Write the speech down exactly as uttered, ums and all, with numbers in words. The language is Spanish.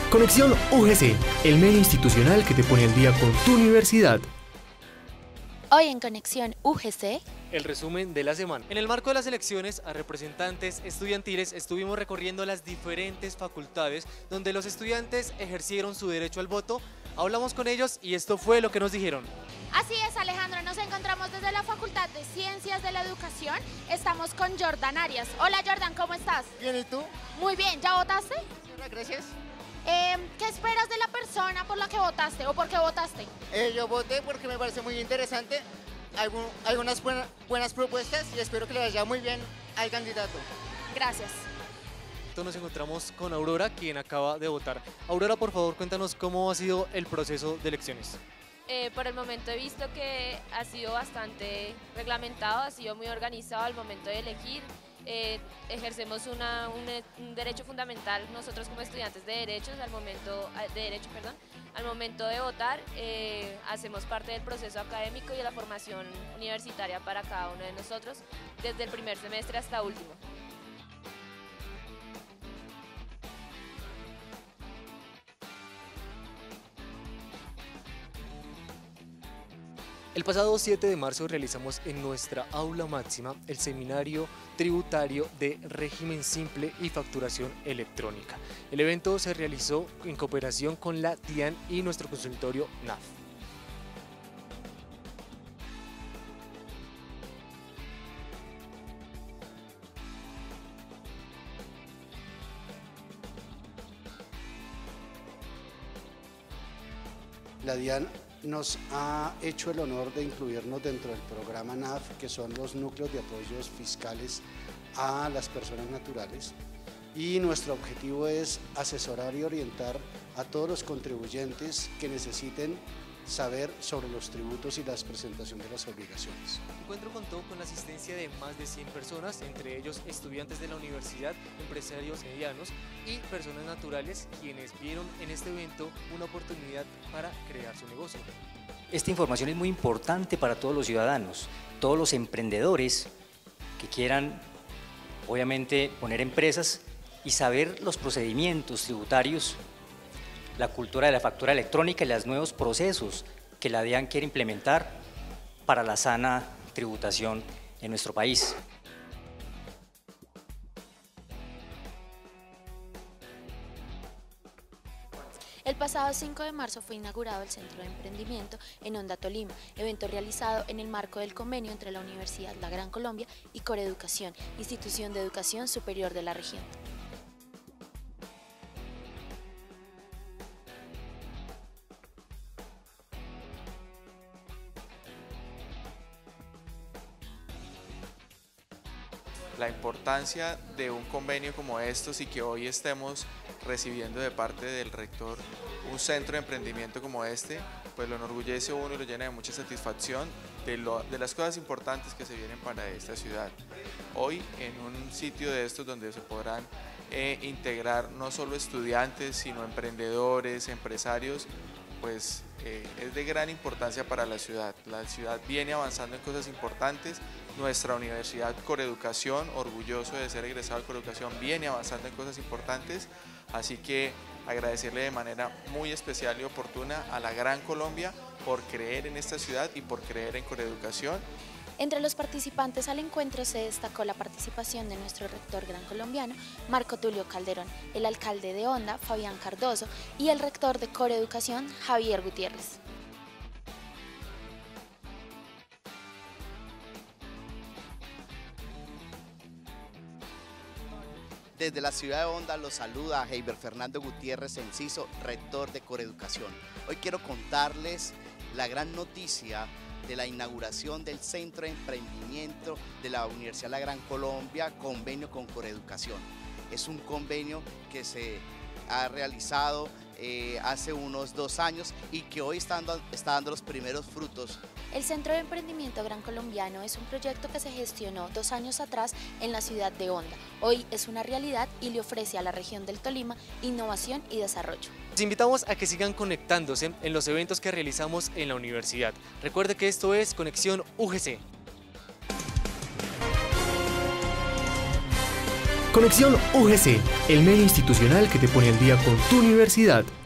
Conexión U G C, el medio institucional que te pone al día con tu universidad. Hoy en Conexión U G C, el resumen de la semana. En el marco de las elecciones a representantes estudiantiles estuvimos recorriendo las diferentes facultades donde los estudiantes ejercieron su derecho al voto. Hablamos con ellos y esto fue lo que nos dijeron. Así es, Alejandro, nos encontramos desde la Facultad de Ciencias de la Educación. Estamos con Jordan Arias. Hola Jordan, ¿cómo estás? Bien, ¿y tú? Muy bien, ¿ya votaste? Gracias. Eh, ¿Qué esperas de la persona por la que votaste o por qué votaste? Eh, yo voté porque me parece muy interesante, algún, algunas buena, buenas propuestas y espero que le vaya muy bien al candidato. Gracias. Nos encontramos con Aurora, quien acaba de votar. Aurora, por favor, cuéntanos cómo ha sido el proceso de elecciones. Eh, por el momento he visto que ha sido bastante reglamentado, ha sido muy organizado al momento de elegir. Eh, ejercemos una, un, un derecho fundamental nosotros como estudiantes de derechos al momento de derecho, perdón, al momento de votar. Eh, hacemos parte del proceso académico y de la formación universitaria para cada uno de nosotros desde el primer semestre hasta último. El pasado siete de marzo realizamos en nuestra aula máxima el seminario tributario de régimen simple y facturación electrónica. El evento se realizó en cooperación con la DIAN y nuestro consultorio N A F. La DIAN nos ha hecho el honor de incluirnos dentro del programa N A F, que son los núcleos de apoyos fiscales a las personas naturales, y nuestro objetivo es asesorar y orientar a todos los contribuyentes que necesiten saber sobre los tributos y la presentación de las obligaciones. El encuentro contó con la asistencia de más de cien personas, entre ellos estudiantes de la universidad, empresarios medianos y personas naturales, quienes vieron en este evento una oportunidad para crear su negocio. Esta información es muy importante para todos los ciudadanos, todos los emprendedores que quieran, obviamente, poner empresas y saber los procedimientos tributarios, la cultura de la factura electrónica y los nuevos procesos que la DIAN quiere implementar para la sana tributación en nuestro país. el pasado cinco de marzo fue inaugurado el Centro de Emprendimiento en Honda, Tolima, evento realizado en el marco del convenio entre la Universidad La Gran Colombia y Coreducación, institución de educación superior de la región. La importancia de un convenio como estos y que hoy estemos recibiendo de parte del rector un centro de emprendimiento como este, pues lo enorgullece a uno y lo llena de mucha satisfacción de, lo, de las cosas importantes que se vienen para esta ciudad. Hoy en un sitio de estos donde se podrán eh, integrar no solo estudiantes, sino emprendedores, empresarios, pues eh, es de gran importancia para la ciudad. La ciudad viene avanzando en cosas importantes. Nuestra universidad Coreducación, orgulloso de ser egresado de Coreducación, viene avanzando en cosas importantes, así que agradecerle de manera muy especial y oportuna a la Gran Colombia por creer en esta ciudad y por creer en Coreducación. Entre los participantes al encuentro se destacó la participación de nuestro rector gran colombiano, Marco Tulio Calderón, el alcalde de Honda, Fabián Cardoso, y el rector de Coreducación, Javier Gutiérrez. Desde la ciudad de Honda los saluda Heiber Fernando Gutiérrez Enciso, rector de Coreducación. Hoy quiero contarles la gran noticia de la inauguración del Centro de Emprendimiento de la Universidad La Gran Colombia, convenio con Coreducación. Es un convenio que se ha realizado eh, hace unos dos años y que hoy está dando, está dando los primeros frutos. El Centro de Emprendimiento Gran Colombiano es un proyecto que se gestionó dos años atrás en la ciudad de Honda. Hoy es una realidad y le ofrece a la región del Tolima innovación y desarrollo. Les invitamos a que sigan conectándose en los eventos que realizamos en la universidad. Recuerde que esto es Conexión U G C. Conexión U G C, el medio institucional que te pone al día con tu universidad.